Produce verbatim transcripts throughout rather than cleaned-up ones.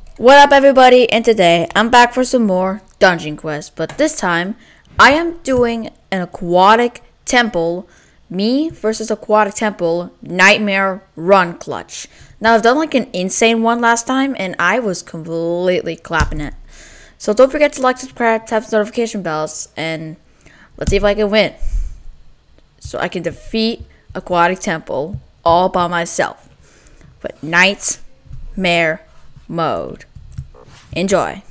What up, everybody? And today I'm back for some more Dungeon Quest, but this time I am doing an aquatic temple, me versus aquatic temple nightmare run clutch. Now I've done like an insane one last time, and I was completely clapping it. So don't forget to like, subscribe, tap the notification bells, and let's see if I can win. So I can defeat aquatic temple all by myself, but nightmare mode. Enjoy.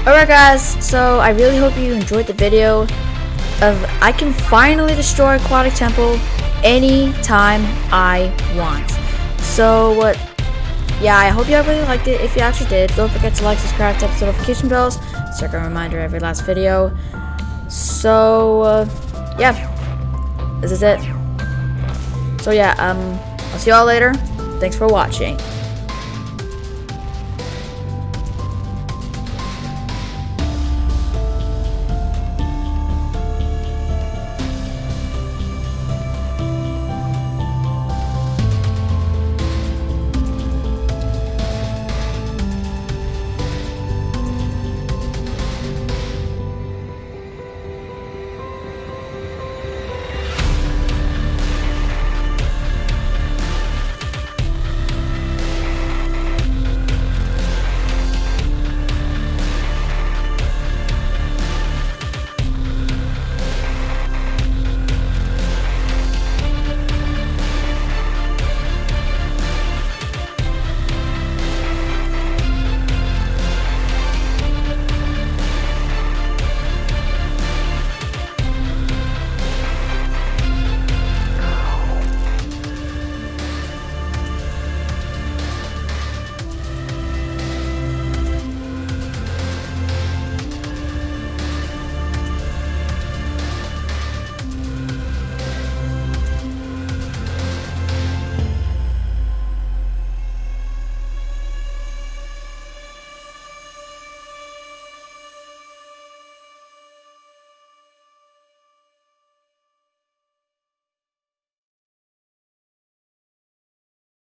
Alright guys, so I really hope you enjoyed the video of I can finally destroy Aquatic Temple anytime I want. So uh, yeah, I hope you all really liked it. If you actually did, don't forget to like, subscribe, tap the notification bells, check a reminder every last video. So uh, yeah, this is it. So yeah, um, I'll see y'all later. Thanks for watching.